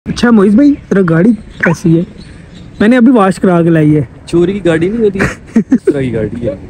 अच्छा मोहित भाई, तेरा गाड़ी कैसी है? मैंने अभी वॉश करा के लाई है। चोरी की गाड़ी नहीं होती, इस तरह की गाड़ी है।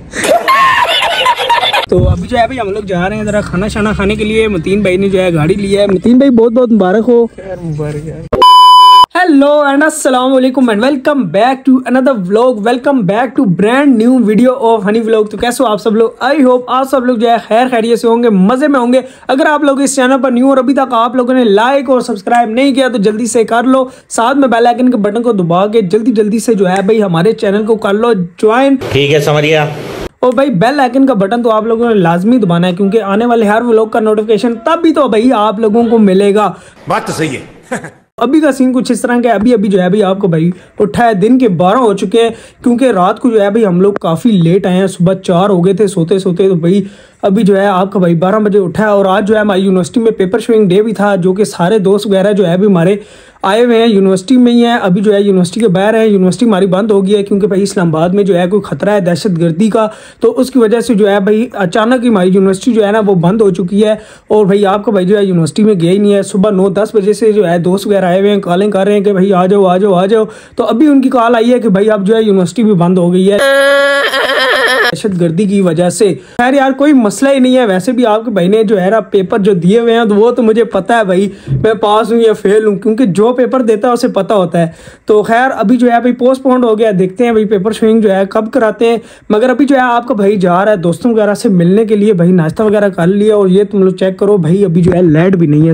तो अभी जो है भाई हम लोग जा रहे हैं जरा खाना शाना खाने के लिए। मतीन भाई ने जो है गाड़ी लिया है। मतीन भाई बहुत बहुत मुबारक हो। खैर मुबारक यार। हेलो एंड अस्सलाम वालेकुम and welcome back to another vlog. Welcome back to brand new video of Honey vlog. तो कैसे हो आप सब लोग? आई होप आप सब लोग जो है खैर खैरियत से होंगे, मजे में होंगे। अगर आप लोग इस चैनल पर न्यू और अभी तक आप लोगों ने लाइक और सब्सक्राइब नहीं किया तो जल्दी से कर लो। साथ में बेल आइकन के बटन को दबा के जल्दी से जो है भाई हमारे चैनल को कर लो ज्वाइन। ठीक है, समझ गया। और भाई बेल आइकन का बटन तो आप लोगों ने लाजमी दबाना है, क्योंकि आने वाले हर व्लॉग का नोटिफिकेशन तब भी तो भाई आप लोगों को मिलेगा। बात तो सही है। अभी का सीन कुछ इस तरह का अभी जो है भाई आपको भाई उठा है, दिन के 12 हो चुके हैं, क्योंकि रात को जो है भाई हम लोग काफ़ी लेट आए हैं। सुबह 4 हो गए थे सोते सोते। तो भाई अभी जो है आपका भाई 12 बजे उठा है। और आज जो है हमारी यूनिवर्सिटी में पेपर शोइंग डे भी था, जो कि सारे दोस्त वगैरह जो है अभी हमारे आए हुए हैं, यूनिवर्सिटी में ही है। अभी जो है यूनिवर्सिटी के बाहर है। यूनिवर्सिटी हमारी बंद हो गई है क्योंकि भाई इस्लामाबाद में जो है कोई खतरा है दहशतगर्दी का। तो उसकी वजह से जो है भाई अचानक ही हमारी यूनिवर्सिटी जो है ना वो बंद हो चुकी है। और भाई आपका भाई जो है यूनिवर्सिटी में गया ही नहीं है। सुबह 9-10 बजे से जो है दोस्त वगैरह आए हुए हैं, कॉलिंग कर रहे हैं कि भाई आ जाओ आ जाओ आ जाओ। तो अभी उनकी कॉल आई है कि भाई अब जो है यूनिवर्सिटी भी बंद हो गई है दहशतगर्दी की वजह से। खैर यार कोई मसला ही नहीं है। वैसे भी आपके भाई ने जो है ना पेपर जो दिए हुए हैं तो वो तो मुझे पता है भाई मैं पास हूँ या फेल हूँ, क्योंकि जो पेपर देता है उसे पता होता है। तो खैर अभी जो है भाई पोस्टपोन्ड हो गया, देखते हैं भाई पेपर शोइंग जो है कब कराते हैं। मगर अभी जो है आपका भाई जा रहा है दोस्तों वगैरह से मिलने के लिए। भाई नाश्ता वगैरह कर लिया। और ये तुम लोग चेक करो भाई अभी जो है लाइट भी नहीं है।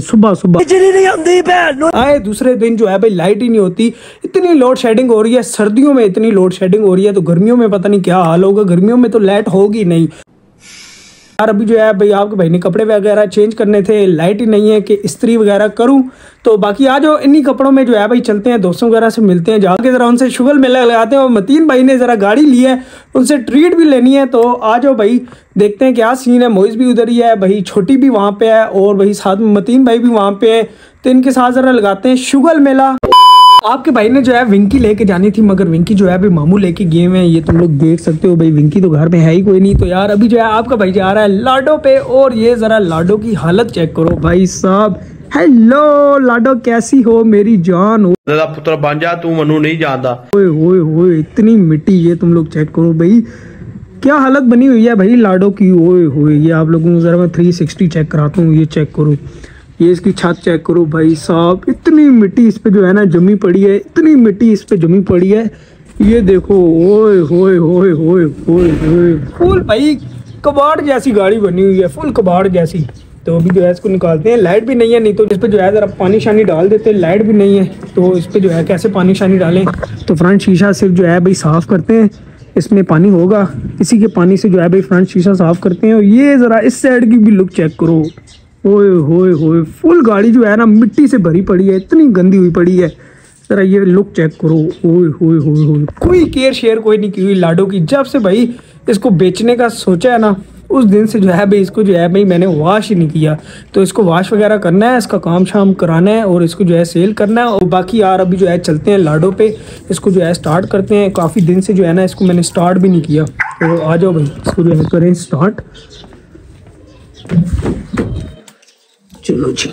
सुबह आए दूसरे दिन जो है भाई लाइट ही नहीं होती। इतनी लोड शेडिंग हो रही है, सर्दियों में इतनी लोड शेडिंग हो रही है, तो गर्मियों में पता नहीं क्या हाल होगा। गर्मियों में तो लाइट होगी नहीं यार। अभी जो है भाई आपके भाई ने कपड़े वगैरह चेंज करने थे, लाइट ही नहीं है कि इस्त्री वगैरह करूं। तो बाकी आज इन्हीं कपड़ों में जो है भाई चलते हैं, दोस्तों वगैरह से मिलते हैं, जाके जरा उनसे शुगल मेला लगाते हैं। और मतीन भाई ने जरा गाड़ी ली है, उनसे ट्रीट भी लेनी है। तो आ जाओ भाई देखते हैं क्या सीन है। मोइज भी उधर ही है भाई, छोटी भी वहाँ पे है और भाई साथ में मतीन भाई भी वहाँ पे है। तो इनके साथ जरा लगाते हैं शुगल मेला। आपके भाई ने जो है विंकी लेके जानी थी, मगर विंकी जो है अभी मामू लेके गए हैं। ये तुम लोग देख सकते हो भाई, विंकी तो घर में है ही कोई नहीं। तो यार अभी जो है आपका भाई जा रहा है लाडो पे। और ये जरा लाडो की हालत चेक करो भाई साहब। हेलो लाडो, कैसी हो मेरी जान? हो पुत्र बन जा, तू मनु नहीं जानता। ओए इतनी मिट्टी, ये तुम लोग चेक करो भाई क्या हालत बनी हुई है भाई लाडो की। ओए ये आप लोगों को जरा मैं 360 चेक कराता हूँ। ये चेक करो, ये इसकी छत चेक करो भाई साहब। इतनी मिट्टी इस पे जो है ना जमी पड़ी है, इतनी मिट्टी इस पे जमी पड़ी है। ये देखो ओए फुल भाई कबाड़ जैसी गाड़ी बनी हुई है, फुल कबाड़ जैसी। तो अभी जो है इसको निकालते हैं। लाइट भी नहीं है, नहीं तो इस पे जो है जरा पानी शानी डाल देते हैं। लाइट भी नहीं है तो इस पे जो है कैसे पानी शानी डालें। तो फ्रंट शीशा सिर्फ जो है भाई साफ करते हैं, इसमें पानी होगा, इसी के पानी से जो है भाई फ्रंट शीशा साफ करते हैं। और ये जरा इस साइड की भी लुक चेक करो। ओए फुल गाड़ी जो है ना मिट्टी से भरी पड़ी है, इतनी गंदी हुई पड़ी है। जरा ये लुक चेक करो। ओए कोई केयर शेयर कोई नहीं की हुई लाडो की। जब से भाई इसको बेचने का सोचा है ना, उस दिन से जो है भाई इसको जो है भाई मैंने वॉश ही नहीं किया। तो इसको वॉश वगैरह करना है, इसका काम शाम कराना है और इसको जो है सेल करना है। और बाकी यार अभी जो है चलते हैं लाडो पे, इसको जो है स्टार्ट करते हैं। काफ़ी दिन से जो है ना इसको मैंने स्टार्ट भी नहीं किया। तो आ जाओ भाई इसको जो है करें स्टार्ट। चलो जी।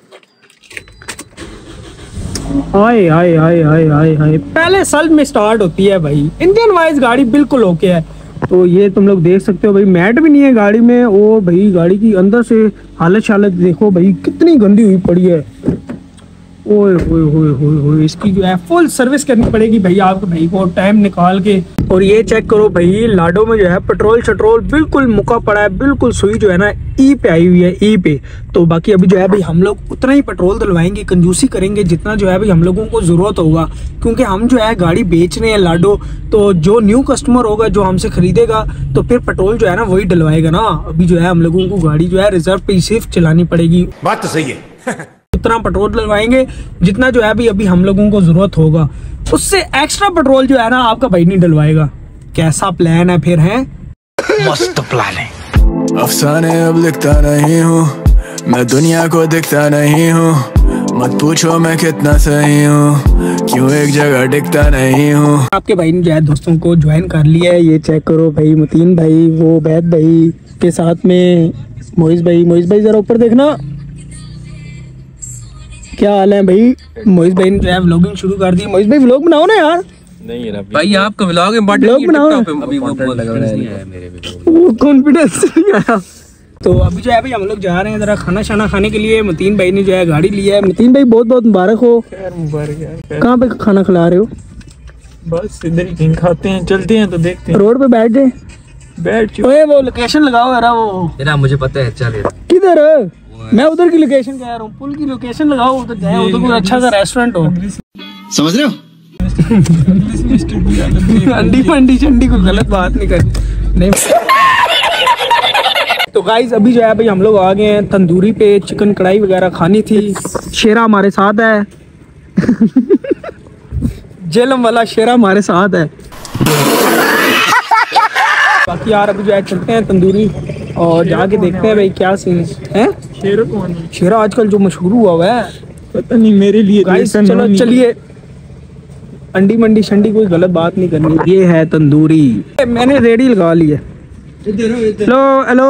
आए पहले सल्व में स्टार्ट होती है भाई। इंजन वाइज गाड़ी बिल्कुल ओके है। तो ये तुम लोग देख सकते हो भाई मैट भी नहीं है गाड़ी में। और भाई गाड़ी की अंदर से हालत देखो भाई कितनी गंदी हुई पड़ी है। ओए इसकी जो है फुल सर्विस करनी पड़ेगी भाई आपको भाई को टाइम निकाल के। और ये चेक करो भाई लाडो में जो है पेट्रोल शट्रोल बिल्कुल मुका पड़ा है, बिल्कुल सुई जो है ना ई पे आई हुई है, ई पे। तो बाकी अभी जो है भाई हम लोग उतना ही पेट्रोल डलवाएंगे, कंजूसी करेंगे जितना जो है भाई हम लोगों को जरूरत होगा, क्योंकि हम जो है गाड़ी बेच रहे हैं लाडो। तो जो न्यू कस्टमर होगा जो हमसे खरीदेगा तो फिर पेट्रोल जो है ना वही डलवाएगा ना। अभी जो है हम लोगों को गाड़ी जो है रिजर्व पे सिर्फ चलानी पड़ेगी। बात तो सही है। उतना पेट्रोल डलवाएंगे जितना जो है अभी हम लोगों को जरूरत होगा। उससे एक्स्ट्रा पेट्रोल जो है ना आपका भाई नहीं डलवाएगा। कैसा प्लान है फिर? है मस्त प्लान है। अफसाने अब लिखता नहीं हूँ, मैं दुनिया को दिखता नहीं हूँ। मत पूछो मैं कितना सही हूँ, क्यों एक जगह टिकता नहीं हूँ। आपके भाई ने जो है दोस्तों को ज्वाइन कर लिया है। ये चेक करो भाई, मतीन भाई, वो बैद भाई के साथ में मोइज भाई जरा ऊपर देखना। क्या हाल है भाई? मोहित भाई ने जो है व्लॉगिंग शुरू कर दी। मोहित भाई व्लॉग बनाओ ना यार। नहीं यार भाई आपका व्लॉग है बट व्लॉग बनाओ। अभी वो नहीं आया मेरे में। वो कॉन्फिडेंस नहीं आया। तो अभी जो है भाई हम लोग जा रहे हैं जरा खाना शाना खाने के लिए। मतीन भाई ने जो है गाड़ी ली है। मतीन भाई बहुत बहुत मुबारक हो। खैर मुबारक यार। कहाँ पे खाना खिला रहे हो? बस इधर ही कहीं खाते हैं, चलते हैं तो देखते हैं। रोड पे बैठ जाए। बैठ चुप। ओए वो लोकेशन लगाओ यार। वो तेरा मुझे पता है, चल यार। किधर? मैं उधर की लोकेशन कह रहा हूँ। पुल की लोकेशन लगाओ, उधर जाए। उधर कोई अच्छा सा रेस्टोरेंट हो। समझ रहे हो? अंडी मंडी चंडी कोई गलत बात नहीं करनी नहीं। तो गाइस अभी जो है भाई हम लोग आ गए हैं तंदूरी पे। चिकन कढ़ाई वगैरह खानी थी। शेरा हमारे साथ है। जेलम वाला शेरा हमारे साथ है। बाकी यार अभी जो है चलते हैं तंदूरी और जाके देखते हैं भाई क्या सीन है। शेर कौन है? शेरा आजकल जो मशहूर हुआ है पता नहीं मेरे लिए। गाइस चलो चलिए। अंडी मंडी शंडी कोई गलत बात नहीं करनी। ये है तंदूरी। मैंने रेडी लगा ली है। हेलो हेलो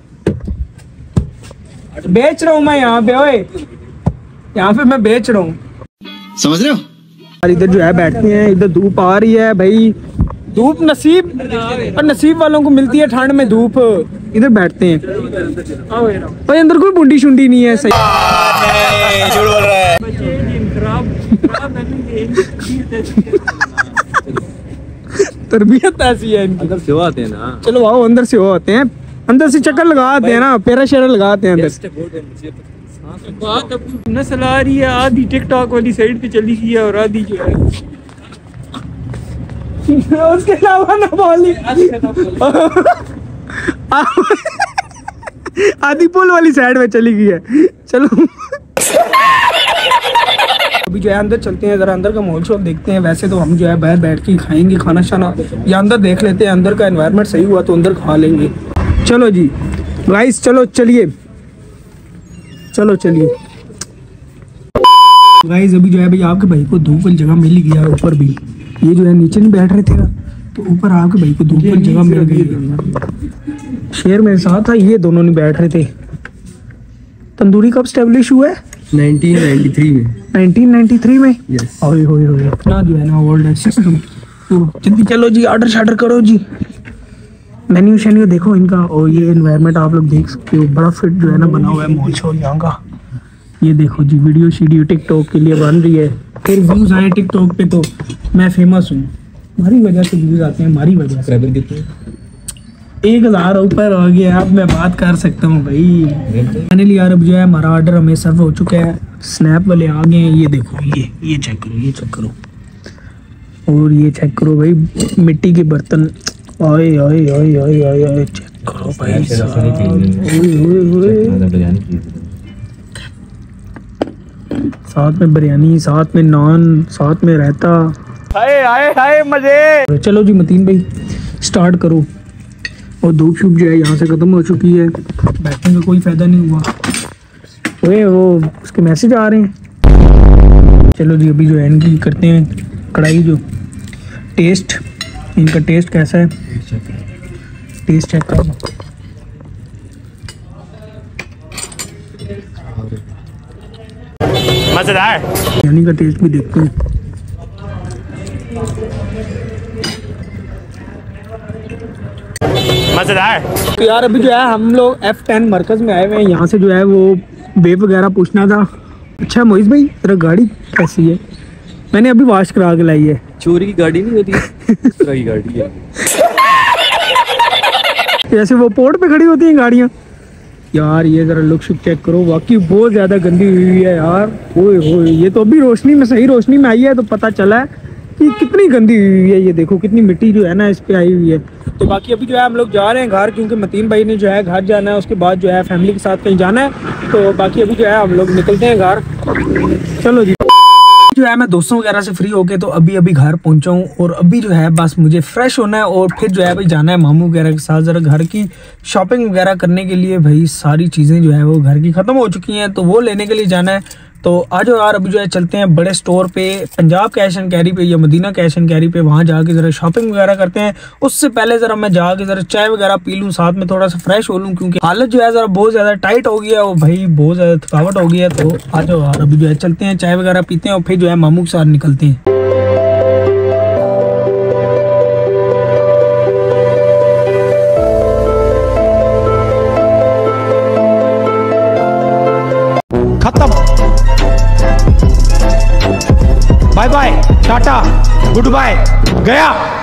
बेच रहा हूँ मैं यहाँ पे। ओए यहाँ पे मैं बेच रहा हूँ। समझ रहे हो? इधर जो है बैठते हैं। इधर धूप आ रही है भाई। धूप नसीब और नसीब वालों को मिलती है ठंड में धूप। इधर बैठते हैं भाई। अंदर कोई बुंडी शुंडी नहीं है। सही झूठ बोल रहा है। तरबियत ऐसी है इनकी। अंदर से वो आते हैं ना। चलो आओ अंदर से हो आते हैं। अंदर से चक्कर लगाते हैं ना। पेरा शेरा लगाते हैं अंदर। बात अब नस्ल आ रही है, आधी टिकटॉक वाली साइड पे चली गई है और आधी जो है उसके अलावा ना बोली। आधी पुल वाली साइड में चली गई है। चलो अभी जो है अंदर चलते हैं। जरा अंदर का माहौल शोल देखते हैं। वैसे तो हम जो है बाहर बैठ के खाएंगे खाना शाना, या अंदर देख लेते हैं। अंदर का एनवायरनमेंट सही हुआ तो अंदर खा लेंगे। चलो जी गाइस चलो चलिए। चलो चलिए गाइस अभी जो है भाई आपके भाई को धूप वाली जगह मिल गया। ऊपर भी ये जो है नीचे नहीं बैठ रहे थे ना, तो ऊपर आपके भाई को धूप वाली जगह मिल गई। शेर मेरे साथ था, ये दोनों नहीं बैठ रहे थे। तंदूरी कब स्टेब्लिश हुआ है? 1993 में। 1993 में। यस। ओए होए होए इतना जो है ना ओल्ड है सिस्टम। तो जल्दी चलो जी ऑर्डर शार्डर करो जी। मेन्यू शेन्यू देखो इनका। और ये एनवायरनमेंट आप लोग देख सकते हो। बड़ा फिट जो है ना बना हुआ है मॉल शॉल यहाँ का। ये देखो जी वीडियो शीडियो टिकटॉक के लिए बन रही है। फिर व्यूज आए टिकटॉक पे तो मैं फेमस हूँ। हमारी वजह से व्यूज आते हैं, हमारी वजह से। 1000 ऊपर हो गया। अब मैं बात कर सकता हूँ भाई। फाइनली यार अब जो है हमारा ऑर्डर हमें सर्व हो चुका है। स्नैप वाले आ गए हैं। ये देखो ये चेक करो, ये चेक करो और ये चेक करो भाई मिट्टी के बर्तन। ओए ओए ओए ओए ओए ओए चेक करो भाई। साथ में बिरयानी, साथ में नान, साथ में रायता। हाय हाय हाय मजे। चलो जी मतीन भाई स्टार्ट करो। और धूप शूप जो है यहाँ से खत्म हो चुकी है। बैठने का कोई फायदा नहीं हुआ। ओए वो उसके मैसेज आ रहे हैं। चलो जी अभी जो है इनकी करते हैं कढ़ाई जो टेस्ट। इनका टेस्ट कैसा है? टेस्ट चेक कर। मजेदार। बिरयानी का टेस्ट भी देखते हैं। मजेदार। तो यार अभी जो है हम लोग F10 मरकज में आए हुए हैं। यहाँ से जो है वो वेब वगैरह पूछना था। अच्छा मोहित भाई तेरा गाड़ी कैसी है? मैंने अभी वॉश करा के लाई है। चोरी की गाड़ी नहीं होती, इस तरह की गाड़ी है। जैसे वो पोर्ट पे खड़ी होती हैं गाड़ियाँ। यार ये जरा लुक शुक चेक करो। वाकई बहुत ज्यादा गंदी हुई है यार। ओए होए ये तो अभी रोशनी में, सही रोशनी में आई है तो पता चला है कि कितनी गंदी हुई है। ये देखो कितनी मिट्टी जो है ना इस पे आई हुई है। तो बाकी अभी जो है हम लोग जा रहे हैं घर, क्योंकि मतीन भाई ने जो है घर जाना है। उसके बाद जो है फैमिली के साथ कहीं जाना है। तो बाकी अभी जो है हम लोग निकलते हैं घर। चलो जी जो है मैं दोस्तों वगैरह से फ्री होके तो अभी घर पहुंचा हूँ। और अभी जो है बस मुझे फ्रेश होना है और फिर जो है भाई जाना है मामू वगैरह के साथ जरा घर की शॉपिंग वगैरह करने के लिए। भाई सारी चीज़ें जो है वो घर की ख़त्म हो चुकी हैं तो वो लेने के लिए जाना है। तो आज यार अभी जो है चलते हैं बड़े स्टोर पे, पंजाब कैश एंड कैरी पे या मदीना कैश एंड कैरी पे, वहाँ जाके ज़रा शॉपिंग वगैरह करते हैं। उससे पहले ज़रा मैं जाके ज़रा चाय वगैरह पी लूँ, साथ में थोड़ा सा फ्रेश हो लूँ, क्योंकि हालत जो है ज़रा बहुत ज़्यादा टाइट हो गया है, वो भाई बहुत ज़्यादा थकावट हो गई है। तो आज यार अभी जो है चलते हैं, चाय वगैरह पीते हैं और फिर जो है मामू के साथ निकलते हैं। खत्म, bye bye, tata, goodbye, गया।